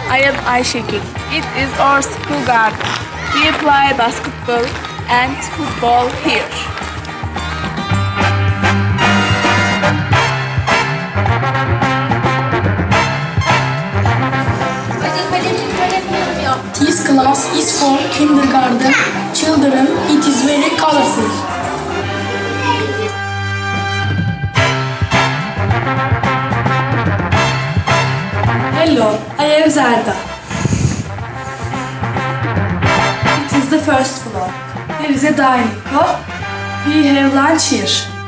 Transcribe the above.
I am Ayşegül. It is our school garden. We play basketball and football here. This class is for kindergarten children. It is very colorful. Hello, I am Zelda. It is the first floor. There is a dining hall. We have lunch here.